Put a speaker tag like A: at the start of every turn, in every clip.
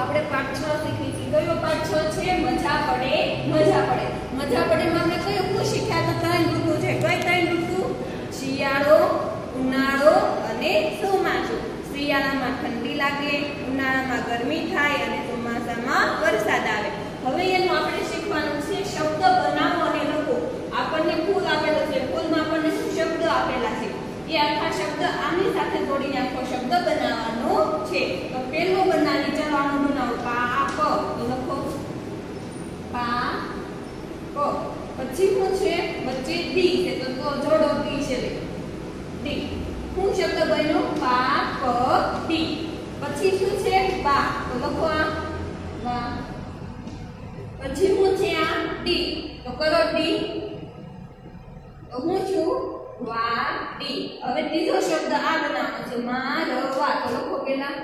A: આપણે પાઠ 6 શીખી છે। કયો પાઠ 6 છે? મજા પડે મજા પડે। મજા પડે માં આપણે કયું શું શીખ્યા? તો ત્રણ ઋતુ છે। કઈ ત્રણ ઋતુ? શિયાળો, ઉનાળો અને ચોમાસું। શિયાળામાં ઠંડી લાગે, ઉનાળામાં ગરમી થાય અને ચોમાસામાં વરસાદ આવે। હવે એનું આપણે શીખવાનું છે શબ્દ બનાવો અને લખો। આપણને ફૂલ આપેલો છે, ફૂલમાં આપણને શું શબ્દ આપેલા છે એ આખા શબ્દ આની સાથે જોડીને આખો શબ્દ બનાવવાનો છે। તો પહેલો બનાવી, ચાલો આનો બનાવો। પાપ લખો, પાપ। પછી શું છે? વચ્ચે ડી છે, તો જોડો ડી છે, ડી। શું શબ્દ બન્યો? પાપ ડી। પછી શું છે? બા, તો લખો આ બા। પછી શું છે? આ ડી, તો કરો ડી। તો હું છું? વાડી। હવે ત્રીજો શબ્દ આ બનાવવાનો છે મારવા, તો લખો પેલા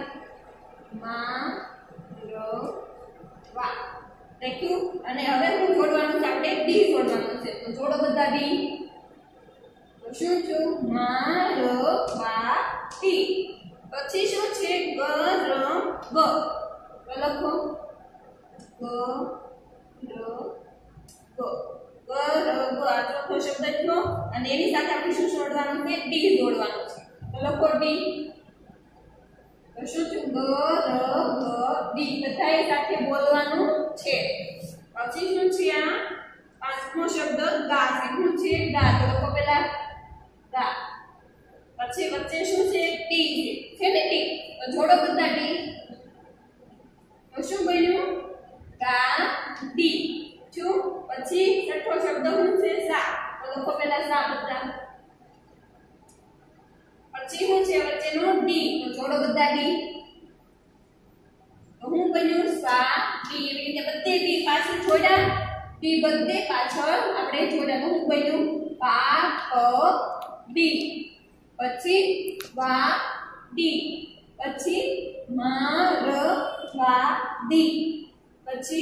A: મારવા, લખ્યું। અને હવે હું જોડવાનું છે, આપણે ડી જોડવાનું છે, તો જોડો બધા ડી। તો શું છું? મારવાડી। પછી શું છે? ગરબ, તો લખો ગરબ, આ ચોથો શબ્દ થયો। અને એની સાથે આપણે શું જોડવાનું છે? ડી જોડવાનું છે, તો લખો ડી। તો શું છે? ગરબ ડી, બધાએ સાથે બોલવાનું છે। પછી શું છે? આ પાંચમો શબ્દ ગા છે, શું છે? ગા, તો લખો પેલા ગા। પછી વચ્ચે શું છે? ટી છે ને ટી, તો જોડો બધા ટી। તો શું બન્યું? ગા ડી। પછી છઠ્ઠો શબ્દ શું છે? સા, તો લખો પેલા સા બધા। પછી શું છે? વચ્ચેનો ડી, તો જોડો બધા ડી। તો શું બન્યું? સા ડી। એવી રીતે બધે ડી પાછળ જોડ્યા, ડી બધે પાછળ આપણે જોડ્યા, તો શું બન્યું? પા પ ડી। પછી વા ડી, પછી મારવાડી, પછી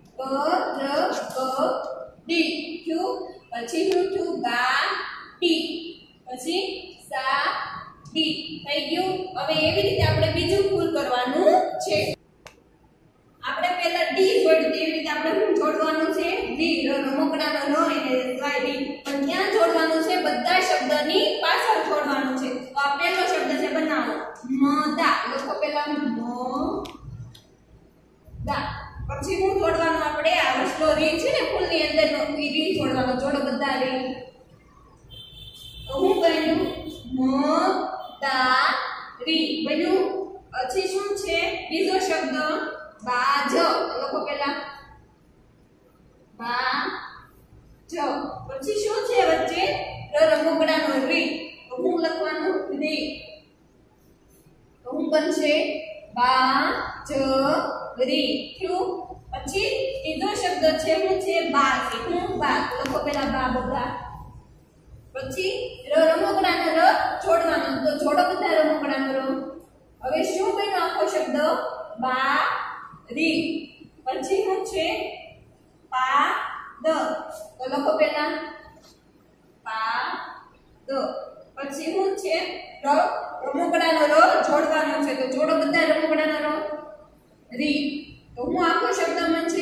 A: ગરબડી, પછી શું થયું? ગાડી, પછી સાડી, થઈ ગયું। હવે એવી રીતે આપણે બીજું ફૂલ કરવાનું છે। આપણે પહેલા ડી જોડ્યું, એવી રીતે આપણે શું જોડવાનું છે? ડી, રમકડાનો ન એને સ્વાય ડી, પણ ક્યાં જોડવાનું છે? બધા શબ્દની પાછળ જોડવાનું છે। તો આ પહેલો શબ્દ છે, બનાવો મદા, લખો પેલા મદા। પછી હું જોડવાનું? આપણે આ વસલો રી છે ને ફૂલની અંદરનો ઈ રી જોડવાનો, જોડો બધા રી। તો હું બન્યું? મદારી બન્યું। પછી શું છે? બીજો શબ્દ બાજ, લખો પેલા બાજ। પછી શું છે? વચ્ચે રમકડાનો રી, તો હું લખવાનું? રી, તો હું બનશે? બાજરી, થયું। પછી ત્રીજો શબ્દ છે, શું છે? બા છે, હું બા, તો લખો પેલા બા બધા। પછી રમકડાનો ર જોડવાનો, તો જોડો બધા રમકડાનો ર। હવે શું બન્યો આખો શબ્દ? બારી। પછી શું છે? પાદ, તો લખો પેલા પાદ। પછી શું છે? રમકડાનો ર જોડવાનો છે, તો જોડો બધા રમકડાનો ર, રી, તો હું આખો શબ્દ બનશે?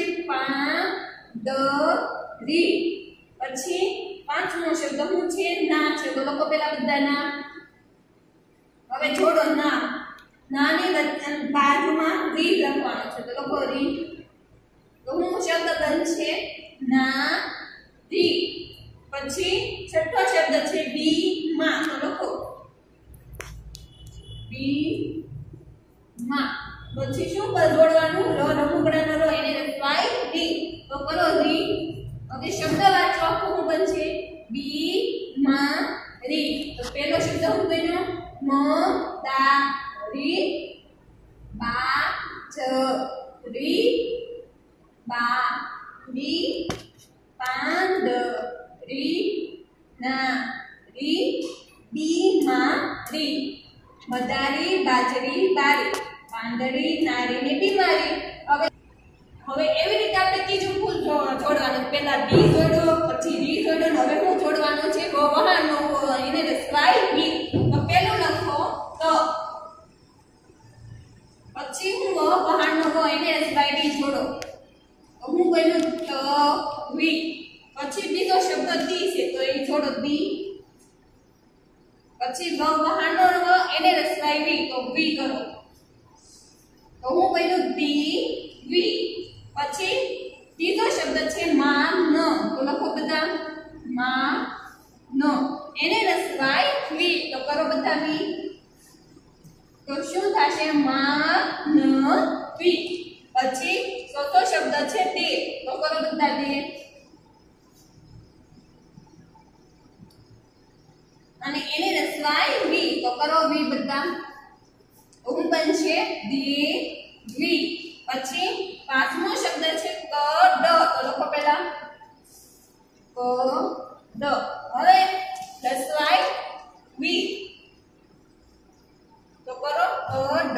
A: પાંદરી। પછી પાંચમો શબ્દ શું છે? ના છે, તો લખો પેલા બધા ના। હવે જોડો ના, નાની બાજુમાં રી લખવાનો છે, તો લખો રી, તો હું શબ્દ બનશે? ના રી। પછી છઠ્ઠો શબ્દ છે બી માં, તો લખો બી માં। પછી શું જોડવાનું? રમકડાનો ર એને સ્વાય રી, તો કરો રી। હવે શબ્દ વાંચો આખું શું બનશે? બી માં રી। તો પહેલો શબ્દ શું બન્યો? મદારી, બાજરી, બાડી, પાંદરી, નારી, બીમારી, મદારી, બાજરી, બારી, પાંદડી, નારી ને બીમારી। હવે એવી રીતે આપણે ત્રીજું ફૂલ જોડવાનું, પહેલા ડી જોડો, પછી રી જોડો, હવે હું જોડવાનું છે? વહાણનો એને સ્વાય વી, તો પહેલું લખો ત, પછી હું વહાણનો એને વી તો વી કરો તો હું કહ્યું વી પછી ત્રીજો શબ્દ છે માં ન તો લખો બધા માં ન એને રસવાય વી તો કરો બધા વી તો શું થશે માં ન વી પછી ચોથો શબ્દ છે તે તો કરો બધા તે અને એને રસવાય વી તો કરો વી બધા હું બનશે દે વી પછી પાંચમો શબ્દ છે ક ડ તો લખો પહેલા ક ડ હવે રસવાય વી તો કરો ક ડ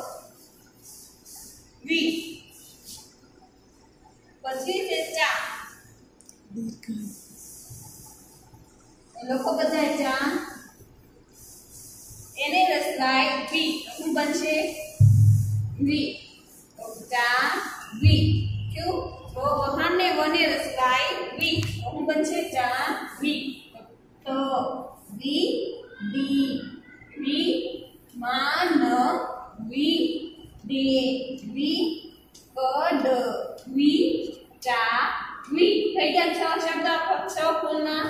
A: વી પછી છે ચા લખો બધા ચા એને રસવાય વી શું બનશે વી તો ચા વી ક્યું તો વહાણને વને રસવાય વી તો શું બનશે ચા વી તો વી ડી વી માં ન વી દે વી કડ વી ચા વી થઈ ગયા 6 શબ્દ 6 પૂર્ણ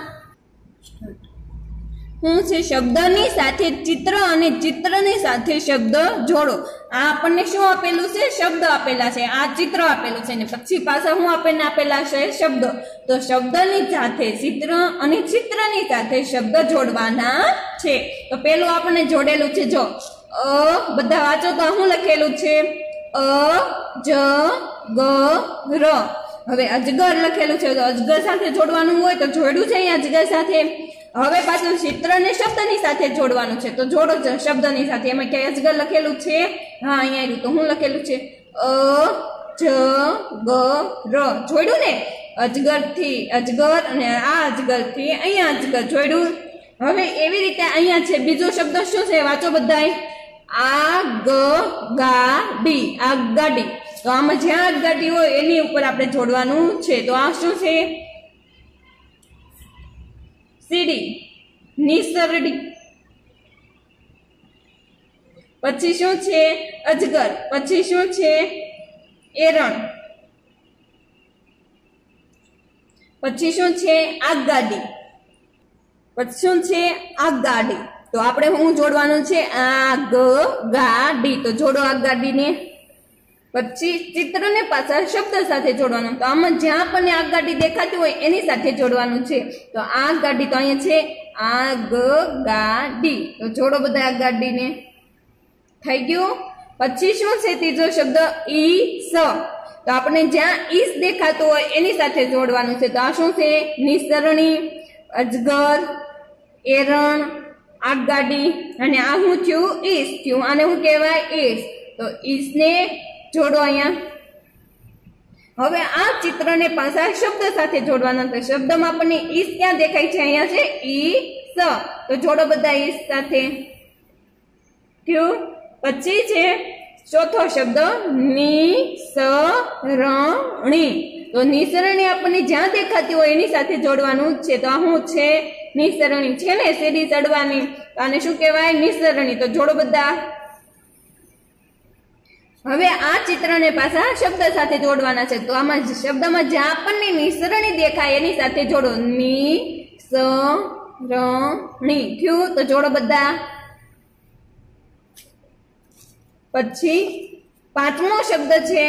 A: હું છે શબ્દની સાથે ચિત્ર અને ચિત્રની સાથે શબ્દ જોડો આ આપણને શું આપેલું છે શબ્દ આપેલા છે આ ચિત્ર આપેલું છે ને પછી પાછા હું આપણને આપેલા છે શબ્દ તો શબ્દની સાથે ચિત્ર અને ચિત્રની સાથે શબ્દ જોડવાના છે તો પેલું આપણને જોડેલું છે જો બધા વાંચો તો શું લખેલું છે અ જ ગ ર હવે અજગર લખેલું છે તો અજગર સાથે જોડવાનું હોય તો જોડ્યું છે અહીંયા અજગર સાથે હવે પાછું ચિત્ર ને શબ્દની સાથે જોડવાનું છે તો જોડો શબ્દની સાથે એમાં ક્યાંય અજગર લખેલું છે હા અહીંયા આવ્યું તો હું લખેલું છે અ જ ગ ર જોડ્યું ને અજગર થી અજગર અને આ અજગર થી અહીંયા અજગર જોડ્યું હવે એવી રીતે અહીંયા છે બીજો શબ્દ શું છે વાંચો બધાય આ ગ ગા ડી આગગાડી તો આમાં જ્યાં આગગાડી હોય એની ઉપર આપણે જોડવાનું છે તો આ શું છે સીડી નિસરડી પછી શું છે અજગર પછી શું છે એરણ પછી શું છે આગગાડી પછી શું છે આગગાડી તો આપણે હું જોડવાનું છે આગગાડી તો જોડો આગગાડીને પછી ચિત્રને પાછા શબ્દ સાથે જોડવાનું તો આમાં જ્યાં આપણને આગગાડી દેખાતી હોય એની સાથે જોડવાનું છે તો આગગાડી તો અહીંયા છે આગગાડી તો જોડો બધા આગગાડીને થઈ ગયું પછી શું છે ત્રીજો શબ્દ ઈસ તો આપણે જ્યાં ઈસ દેખાતું હોય એની સાથે જોડવાનું છે તો આ શું છે નિસરણી અજગર એરણ આગગાડી અને આ શું થયું ઈસ થયું આને શું કહેવાય ઈસ તો ઈસને જોડો અહીંયા હવે આ ચિત્રને પાછા શબ્દ સાથે જોડવાના છે શબ્દમાં આપણને ઈસ ક્યાં દેખાય છે અહીંયા છે ઈ સ તો જોડો બધા ઈસ સાથે થયું પછી છે ચોથો શબ્દ નિસરણી તો નિસરણી આપણને જ્યાં દેખાતી હોય એની સાથે જોડવાનું છે તો આ શું છે નિસરણી છે ને સીડી ચડવાની આને શું કહેવાય નિસરણી તો જોડો બધા હવે આ ચિત્રને પાછા શબ્દ સાથે જોડવાના છે તો આમાં શબ્દમાં જ્યાં આપણને નિસરણી દેખાય એની સાથે જોડો નિસરણી થયું તો જોડો બધા પછી પાંચમો શબ્દ છે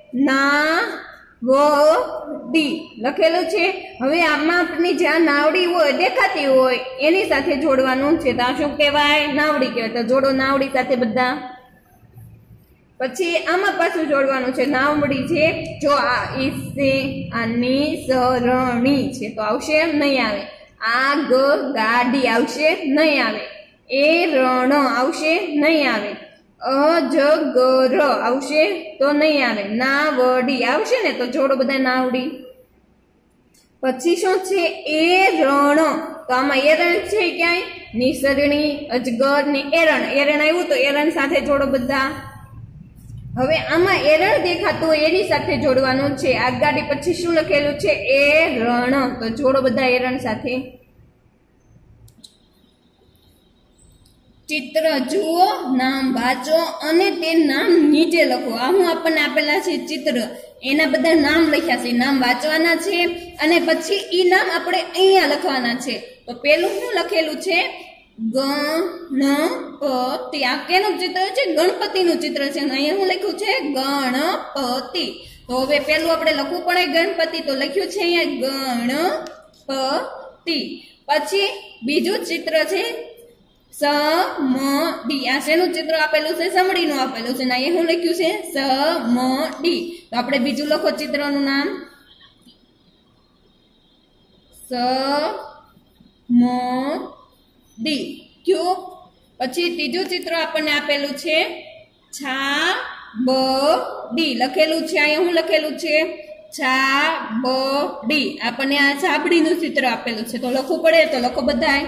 A: નાવડી લખેલું છે હવે આમાં આપણી જ્યાં નાવડી હોય દેખાતી હોય એની સાથે જોડવાનું છે તો આ શું કહેવાય નાવડી કહેવાય તો જોડો નાવડી સાથે બધા પછી આમાં પાછું જોડવાનું છે નાવડી છે જો આ ઈસ છે આ નિસરણી છે તો આવશે નહીં આવે આ ગાડી આવશે નહીં આવે એ રણ આવશે નહીં આવે અજગર આવશે તો નહીં આવે નાવડી આવશે ને તો જોડો બધા નાવડી પછી શું છે એરણ તો આમાં એરણ છે ક્યાંય નિસરણી અજગર ને એરણ આવ્યું તો એરણ સાથે જોડો બધા હવે આમાં એરણ દેખાતું હોય એની સાથે જોડવાનું છે આગગાડી પછી શું લખેલું છે એરણ તો જોડો બધા એરણ સાથે ચિત્ર જુઓ, નામ વાંચો અને તે નામ નીચે લખો. આ હું આપણને આપેલા છે ચિત્ર, એના બધા નામ લખ્યા છે, નામ વાંચવાના છે અને પછી ઈ નામ આપણે અહીંયા લખવાના છે. તો પેલું શું લખેલું છે? ગણપતિ. આ કેનું ચિત્ર છે? ગણપતિનું ચિત્ર છે. અહીંયા શું લખ્યું છે? ગણપતિ. તો હવે પેલું આપણે લખવું પડે ગણપતિ, તો લખ્યું છે અહીંયા ગણપતિ. પછી બીજું ચિત્ર છે સમડી. આ શેનું ચિત્ર આપેલું છે? સમડીનું આપેલું છે. અહીંયા શું લખ્યું છે? સમડી. તો આપણે બીજું લખો ચિત્રનું નામ સમડી. ક્યું? પછી ત્રીજું ચિત્ર આપણને આપેલું છે છાબડી. લખેલું છે અહીંયા શું લખેલું છે? છાબડી. આપણને આ છાબડીનું ચિત્ર આપેલું છે, તો લખવું પડે. તો લખો બધાય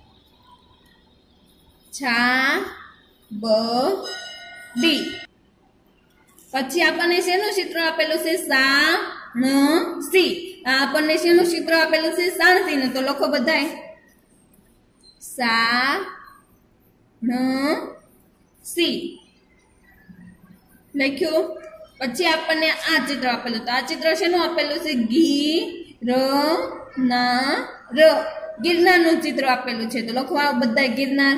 A: છાબડી. પછી આપણને શેનું ચિત્ર આપેલું છે? સાણસી. આપણને શેનું ચિત્ર આપેલું છે? સાણસીનું. તો લખો બધાય સાણસી. લખ્યું. પછી આપણને આ ચિત્ર આપેલું. તો આ ચિત્ર શેનું આપેલું છે? ગિરનારનું ચિત્ર આપેલું છે. તો લખો આ બધા ગિરનાર.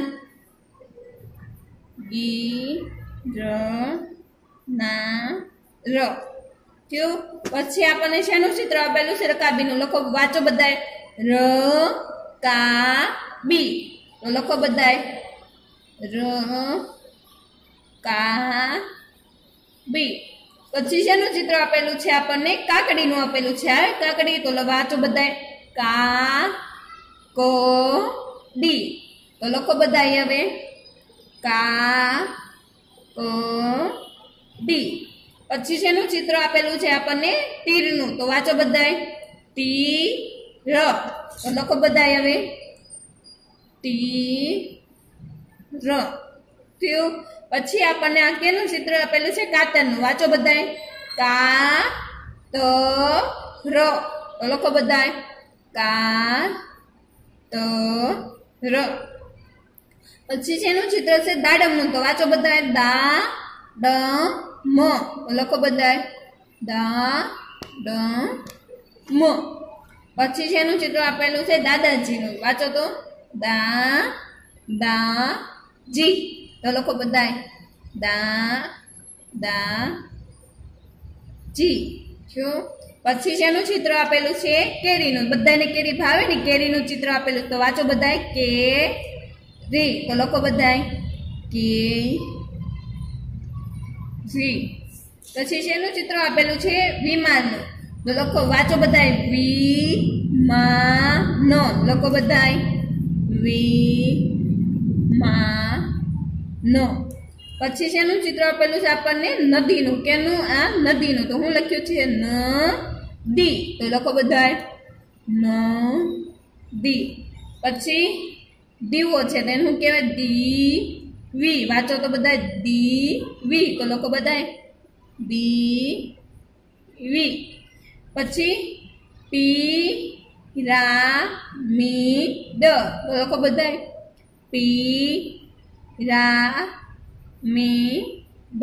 A: થયું. પછી આપણને શેનું ચિત્ર આપેલું છે? રકાબીનું. લખો, વાંચો બધાય રકાબી. તો લખો બધાય રકાબી. પછી શેનું ચિત્ર આપેલું છે? આપણને કાકડીનું આપેલું છે. કાકડી. તો વાંચો બધાય કાકડી. તો લખો બધાય હવે કાકડી. પછી શેનું ચિત્ર આપેલું છે? આપણને તીરનું. તો વાંચો બધાય તીર. તો લખો બધાય હવે તીર. થયું. પછી આપણને આ કેનું ચિત્ર આપેલું છે? કાતરનું. વાંચો બધાય કાતર. તો લખો બધાય કાતર. પછી શેનું ચિત્ર છે? દાડમનું. તો વાંચો બધાય દાડમ. તો લખો બધાય દાડમ. પછી શેનું ચિત્ર આપેલું છે? દાદાજીનું. વાંચો તો દાદાજી. તો લખો બધાય દાદાજી. પછી શેનું ચિત્ર આપેલું છે? કેરીનું. બધાને કેરી ભાવે ને, કેરીનું ચિત્ર આપેલું. તો વાંચો બધાય કેરી. તો લખો બધાય કેરી. પછી શેનું ચિત્ર આપેલું છે? વિમાનનું. તો લખો, વાંચો બધાય વિમાનો. લખો બધાય વિમાનો. પછી શેનું ચિત્ર આપેલું છે? આપણને નદીનું. કેનું? આ નદીનું. તો હું લખ્યું છે નદી. તો લખો બધાય નદી. પછી દીવો છે, તેને શું કહેવાય? દીવી. વાંચો તો બધા દીવી. તો લખો બધાય દીવી. પછી પિરામિડ. તો લખો બધાય પિરામિડ.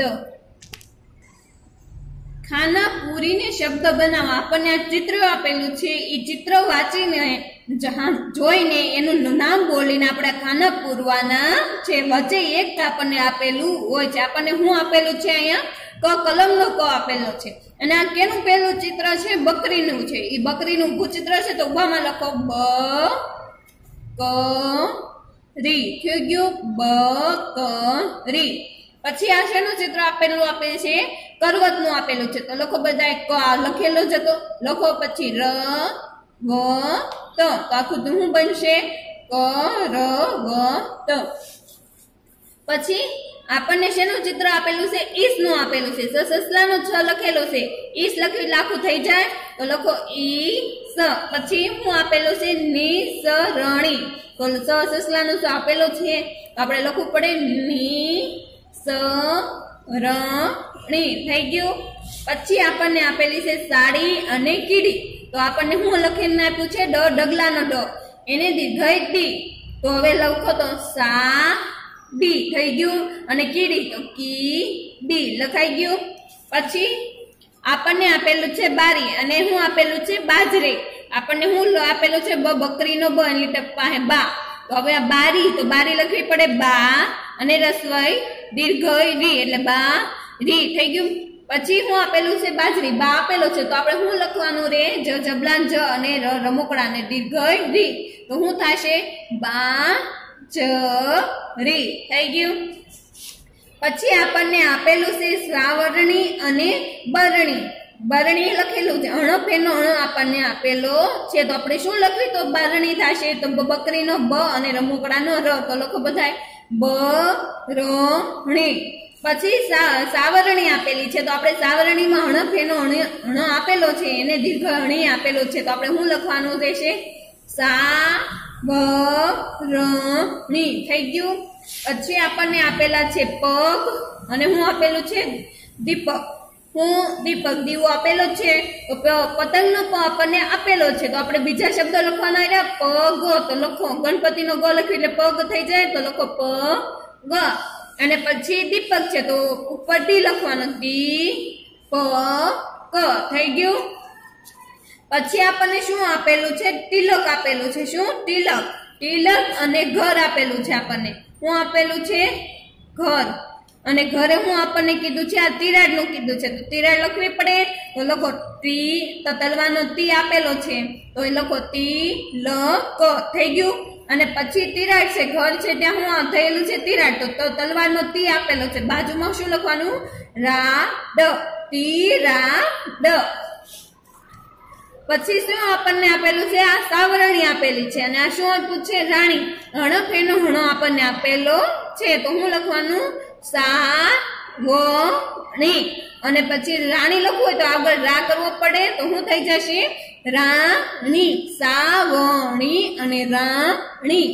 A: ખાના પૂરીને શબ્દ બનાવો. આપણને આ ચિત્ર આપેલું છે, એ ચિત્ર વાંચીને જોઈને એનું નામ બોલીને આપણે ખાના પૂરવાના છે. વચ્ચે એક આપણને આપેલું હોય છે. આપણને શું આપેલું છે? અહીંયા કલમનો ક આપેલો છે. અને આ કેનું પહેલું ચિત્ર છે? બકરીનું છે. એ બકરીનું ચિત્ર છે. તો ઉભામાં લખો બકરી. થઈ ગયું બકરી. પછી આ શેનું ચિત્ર આપેલું આપે છે? કરવતનું આપેલું છે. તો લખો બધા ક લખેલો જ હતો. લખો પછી ર વ ત. તો આખું શું બનશે? કરવત. પછી આપણને શેનું ચિત્ર આપેલું છે? ઈસનું આપેલું છે. સસલાનું છ લખેલો છે. ઈસ લખી લાખું થઈ જાય. તો લખો ઈસ. પછી શું આપેલું છે? નિસરણી. તો સસલાનું સ આપેલું છે, તો આપણે લખવું પડે નિસરણી. થઈ ગયું. પછી આપણને આપેલી છે સાડી અને કીડી. તો આપણને શું લખીને આપ્યું છે? ડગલાનો ડ. એને દીર્ઘઈ ડી. તો હવે લખો તો ડી થઈ ગયું અને કીડી તો કી ડી લખાઈ ગયું। પછી આપણને આપેલું છે બારી અને હું આપેલું છે બાજરી। આપણને હું આપેલું છે બકરીનો બ એટલે પાસે બા, તો હવે આ બારી તો બારી લખવી પડે બા અને રસવઈ દીર્ઘ રી એટલે બા રી થઈ ગયું। પછી હું આપેલું છે બાજરી, બા આપેલો છે તો આપણે શું લખવાનું રે જ જબલાન જ અને રમકડા ને દીર્ઘ રી, તો શું થશે બા જ રી થઈ ગયું। પછી આપણને આપેલું છે શ્રાવરણી અને બરણી। બરણી લખેલું છે અણફેનો અણ આપણને આપેલો છે તો આપણે શું લખવી તો બરણી થશે, તો બકરીનો બ અને રમકડાનો ર, તો લખો બધાય બ ર ણી। પછી સાવરણી આપેલી છે તો આપણે સાવરણીમાં અણફેનો અણ આપેલો છે એને દીર્ઘ અણી આપેલો છે તો આપણે શું લખવાનું રહેશે સા વ ર ણી થઈ ગયું। પછી આપણને આપેલા છે પગ અને હું આપેલું છે દીપક, હું દીપક દીવો આપેલો છે તો પતંગનો પ આપણને આપેલો છે તો આપણે બીજા શબ્દ લખવાના રહ્યા પગ, તો લખો ગણપતિનો ગ લખ્યું એટલે પગ થઈ જાય તો લખો પ ગ, અને પછી દીપક છે તો ઉપર ડી લખવાનો દી પ ક થઈ ગયું। પછી આપણને શું આપેલું છે તિલક આપેલું છે, શું તિલક, તિલક અને ઘર આપેલું છે આપણને, હું આપેલું છે ઘર અને ઘરે હું આપણને કીધું છે આ તિરાડ નું કીધું છે તો તિરાડ લખવી પડે તો લખો તી, તો તલવાનો તી આપેલો છે તો એ લખો તી લ ક થઈ ગયું। અને પછી તિરાડ છે ઘર છે ત્યાં હું થયેલું છે તિરાડ તો તલવારનો તી આપેલો છે, બાજુમાં શું લખવાનું રા ડ, તી રા ડ। પછી શું આપણને આપેલું છે આ સાવરણી આપેલી છે અને આ શું આપ્યું છે રાણી, હણફેનો હણો આપણને આપેલો છે તો હું લખવાનું સા વ ણી, અને પછી રાણી લખવું હોય તો આગળ રા કરવો પડે તો શું થઈ જશે રાણી, સાવણી અને રાણી।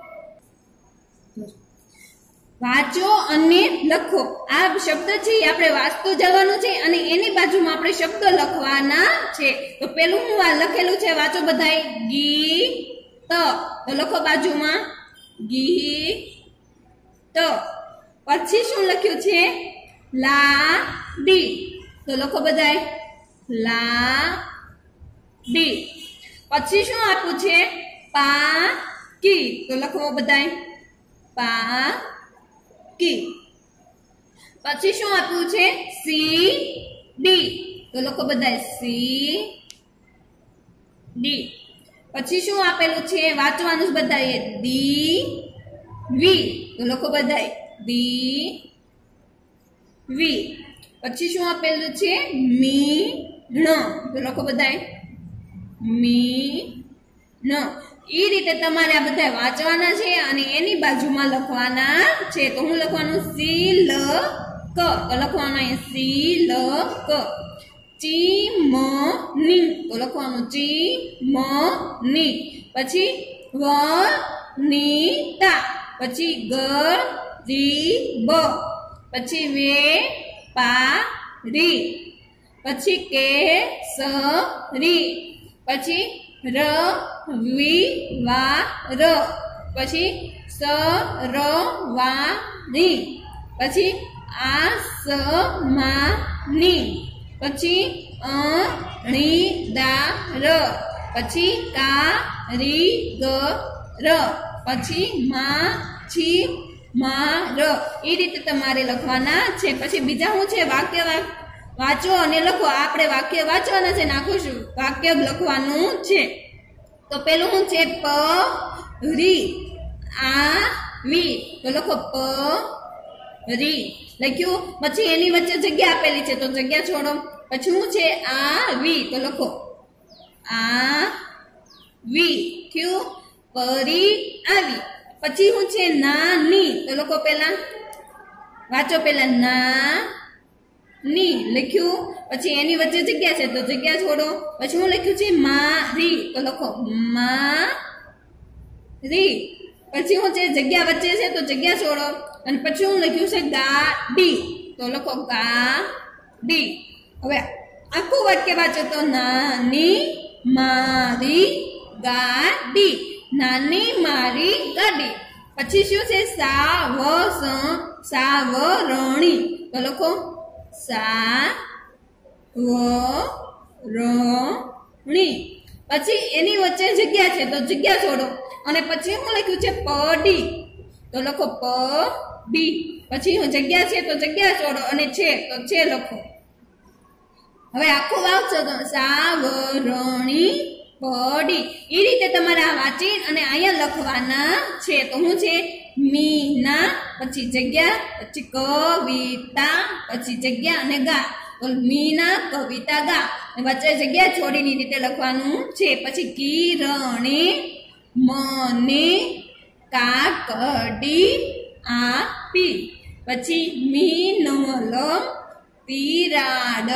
A: વાંચો અને લખો, આ શબ્દ છે આપણે વાંચતું જવાનું છે અને એની બાજુમાં આપણે શબ્દ લખવાના છે। તો પેલું હું આ લખેલું છે વાંચો બધાય ગી ત, તો લખો બાજુમાં ગી ત। પછી શું લખ્યું છે લા ડી, તો લખો બધાય લા ડી। પછી શું આપ્યું છે પા કી, તો લખો બધાય પા કી। પછી શું આપ્યું છે સી ડી, તો લખો બધાય સી ડી। પછી શું આપેલું છે વાંચવાનું બધાએ દી વી, તો લખો બધાય દી વી। પછી શું આપેલું છે મી ણ, તો લખો બધાય મી ન। એ રીતે તમારે આ બધા વાંચવાના છે અને એની બાજુમાં લખવાના છે તો હું લખવાનું સી લ ક, તો લખવાનું અહીંયા સી લ ક। ચી મ ની, તો લખવાનું ચી મ ની। પછી વ ની તા, પછી ગ રી બ, પછી વે પા રી, પછી કે સ રી, પછી ર વી વા ર, પછી સ ર વા ની, પછી આ સ મા ની, પછી ણી દા ર, પછી કા રી ગ ર, પછી મા છી મા ર। એ રીતે તમારે લખવાના છે। પછી બીજા શું છે વાક્ય વાંચો અને લખો, આપણે વાક્ય વાંચવાના છે ને આખું વાક્ય લખવાનું છે। તો પેલું શું છે પ રી આ વી, તો લખો પ રી લખ્યું। પછી એની વચ્ચે જગ્યા આપેલી છે તો જગ્યા છોડો। પછી શું છે આ વી, તો લખો આ વી થયું પરી આવી। પછી શું છે નાની, તો લખો પેલા વાંચો પેલા ના ની લખ્યું। પછી એની વચ્ચે જગ્યા છે તો જગ્યા છોડો। પછી શું લખ્યું છે મારી, તો લખો મા રી। પછી શું છે જગ્યા વચ્ચે છે તો જગ્યા છોડો અને પછી શું લખ્યું છે ગાડી, તો લખો ગાડી। હવે આખું વાક્ય વાંચો તો નાની મારી ગાડી, નાની મારી ગાડી। પછી શું છે સાવરણી તો લખો સાવરણી પછી એની વચ્ચે જગ્યા છે તો જગ્યા છોડો અને પછી હું લખ્યું છે પડી તો લખો પડી પછી હું જગ્યા છે તો જગ્યા છોડો અને છે તો છે લખો હવે આખું વાંચો તો સાવરણી પડી એ રીતે તમારે આ વાંચી અને અહીંયા લખવાના છે તો હું છે મીના પછી જગ્યા પછી કવિતા પછી જગ્યા અને ગા તો મીના કવિતા ગા વચ્ચે જગ્યા છોડીને રીતે લખવાનું છે પછી કિરણે મને કાકડી આપી પછી મીનલ તિરાડ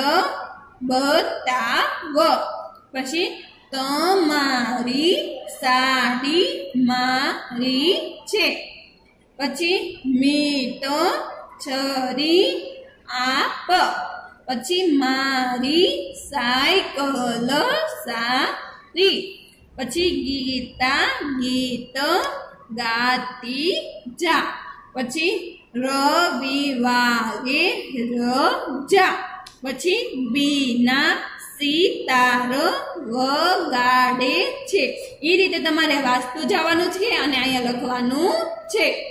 A: બતાવ પછી તમારી સાડી મારી છે પછી મીટ છરી આપ પછી મારી સાયકલ સારી પછી ગીતા ગીત ગાતી જા પછી રવિવારે રજા પછી બીના સિતાર વગાડે છે એ રીતે તમારે વાંચતું જવાનું છે અને અહીંયા લખવાનું છે।